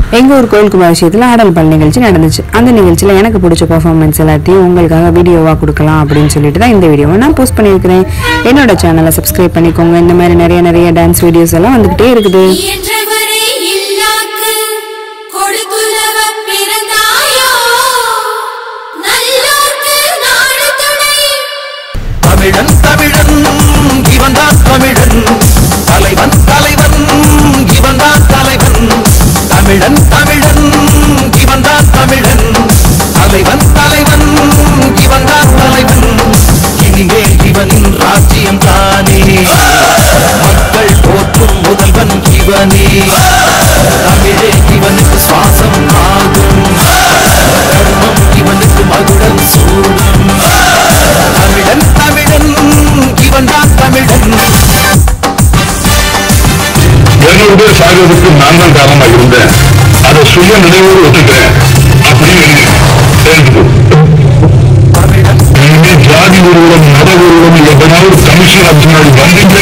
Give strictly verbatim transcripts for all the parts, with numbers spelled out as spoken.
எங்க ஒரு கோயில் கும்பாபிஷேகத்துல ஆடல் பாடல் நிகழ்ச்சி நடந்துச்சு. அந்த நிகழ்ச்சியில எனக்கு பிடிச்ச பெர்ஃபார்மன்ஸ் எல்லாத்தையும் உங்களுக்காக வீடியோவா கொடுக்கலாம் அப்படின்னு சொல்லிட்டு தான் இந்த வீடியோவை நான் போஸ்ட் பண்ணியிருக்கிறேன். என்னோட சேனலை சப்ஸ்கிரைப் பண்ணிக்கோங்க. இந்த மாதிரி நிறைய நிறைய டான்ஸ் வீடியோஸ் எல்லாம் வந்துகிட்டே இருக்குது. தமிழன் தமிழன் இவன் தான் தமிழன், தலைவன் தலைவன் இவன் தான் தலைவன். தமிழன் தமிழன் இவன் தான் தமிழன், தலைவன் தலைவன் இவன் தான் தலைவன். இனிமேல் இவனின் ராஜ்யம் தானே, மக்கள் போற்றும் முதல்வன் இவனே. தமிழே இவனுக்கு சுவாசம் ஆகும், தர்மம் இவனுக்கு மகுடம் சூடும். தமிழன் தமிழன் இவன் தான் தமிழன். இருநூறு பேர் சாகிறதுக்கு நான் தான் காரணமாக இருந்தேன். அதை சுய நினைவோடு ஒத்துக்கிறேன் அப்படின்னு இனிமே ஜாதி ஒருவரும் மத ஒருவரும் எவனாவது கமிஷன் முன்னாடி வந்தீங்க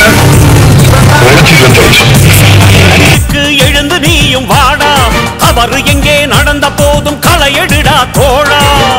எழுந்து நீயும் வாடா, அவர் எங்கே நடந்த போதும் களை எடுடா தோழா.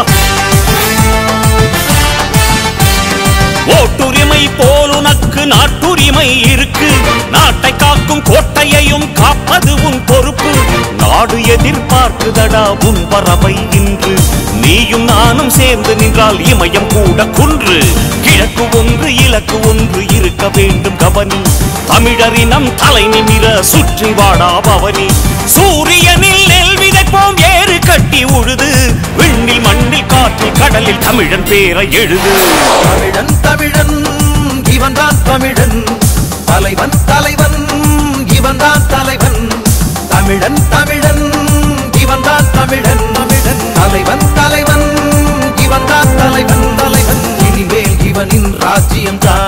ஓட்டுரிமை போல் உனக்கு நாட்டுரிமை இருக்கு, நாட்டை காக்கும் கோட்டையையும் காப்பது உன் பொறுப்பு. நாடு எதிர்பார்க்குதடா உன் பறவை இன்று, நீயும் நானும் சேர்ந்து நின்றால் இமயம் கூட குன்று. கிழக்கு ஒன்று இலக்கு ஒன்று இருக்க வேண்டும் கவனி, தமிழரினம் தலை நிமிர சுற்றி வாடா பவனி. சூரியனில் நெல் விதைப்போம் ஏறு கட்டி உழுது, விண்ணில் மண்ணில் காற்றில் கடலில் தமிழன் பேரை எழுது. தமிழன் தமிழன் இவன் தான் தமிழன், தலைவன் தலைவன் இவன் தான் தலைவன். தமிழன் தமிழன் இவன் தான் தமிழன், தமிழன் தலைவன் தலைவன் இவன் தான் தலைவன் தலைவன். இனிமேல் இவனின் ராஜ்யம் தான்